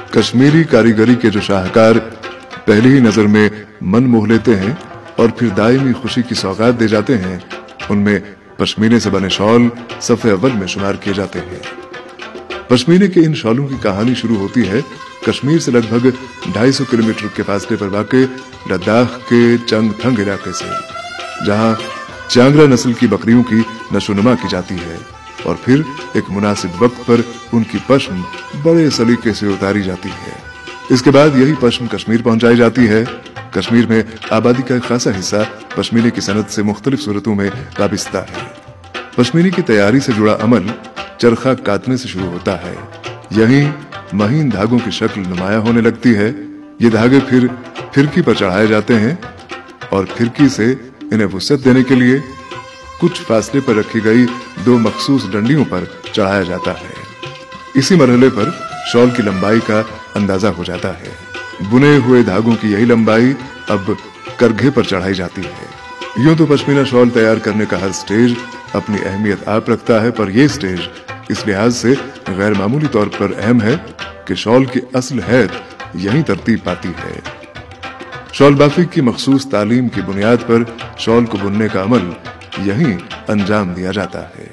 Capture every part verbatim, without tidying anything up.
कश्मीरी कारीगरी के जो शाहकार पहली ही नजर में मन मोह लेते हैं और फिर दायमी खुशी की सौगात दे जाते हैं, उनमें पश्मीने से बने शॉल सफ़े अव्वल में शुमार किए जाते हैं। पश्मीने के इन शॉलों की कहानी शुरू होती है कश्मीर से लगभग ढाई सौ किलोमीटर के फासले पर वाक़े लद्दाख के चंगथंग इलाके से, जहां चांगरा नस्ल की बकरियों की नशोनुमा की जाती है और फिर एक मुनासिब वक्त पर उनकी पश्म बड़े सलीके से उतारी जाती है। इसके बाद यही पश्म कश्मीर पहुंचाई जाती है। कश्मीर में आबादी का एक खासा हिस्सा पश्मीने की सनत से मुख्तलिफ सूरतों में वाबिस्ता है। पश्मीने की तैयारी से जुड़ा अमल चरखा काटने से शुरू होता है। यहीं महीन धागों की शक्ल नुमाया होने लगती है। ये धागे फिर फिरकी पर चढ़ाए जाते हैं और फिरकी से इन्हें वुसअत देने के लिए कुछ फासले पर रखी गई दो मखसूस डंडियों पर चढ़ाया जाता है। इसी मरहले पर शॉल की लंबाई का अंदाजा हो जाता है। बुने हुए धागों की यही लंबाई अब करघे पर चढ़ाई जाती है। यूं तो पश्मीना शॉल तैयार करने का हर स्टेज अपनी अहमियत आप रखता है, पर यह स्टेज इस लिहाज से गैर मामूली तौर पर अहम है कि शॉल की असल हैत यहीं तरतीब पाती है। शॉल बाफी की मखसूस तालीम की बुनियाद पर शॉल को बुनने का अमल यहीं अंजाम दिया जाता है।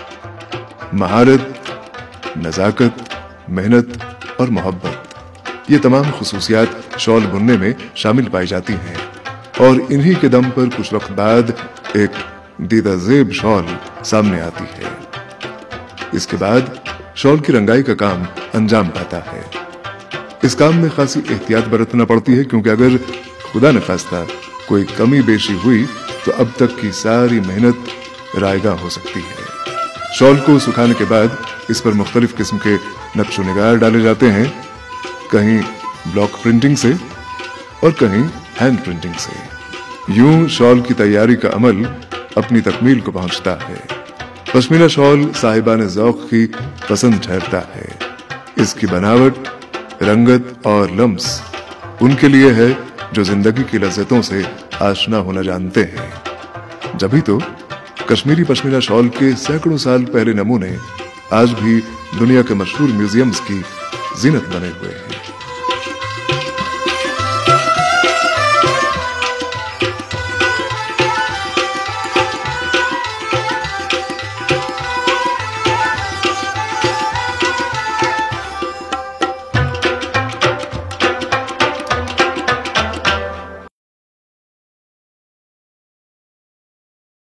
महारत, नजाकत, मेहनत और मोहब्बत, ये तमाम खुसूसियात शॉल बुनने में शामिल पाई जाती हैं और इन्हीं के दम पर कुछ वक्त बाद एक दीदा ज़ेब शॉल सामने आती है। इसके बाद शॉल की रंगाई का काम अंजाम पाता है। इस काम में खासी एहतियात बरतना पड़ती है, क्योंकि अगर खुदा न खास्ता कोई कमी बेशी हुई तो अब तक की सारी मेहनत रायगा हो सकती है। शॉल को सुखाने के बाद इस पर मुख्तलिफ किस्म के नक्शो निगार डाले जाते हैं, कहीं ब्लॉक प्रिंटिंग से और कहीं हैंड प्रिंटिंग से। यूं शॉल की तैयारी का अमल अपनी तकमील को पहुंचता है। पश्मीना शॉल साहिबान ज़ौक़ की पसंद ठहरता है। इसकी बनावट, रंगत और लम्स उनके लिए है जो जिंदगी की लज्जतों से आशना होना जानते हैं। जभी तो कश्मीरी पश्मीना शॉल के सैकड़ों साल पहले नमूने आज भी दुनिया के मशहूर म्यूजियम्स की जीनत बने हुए हैं।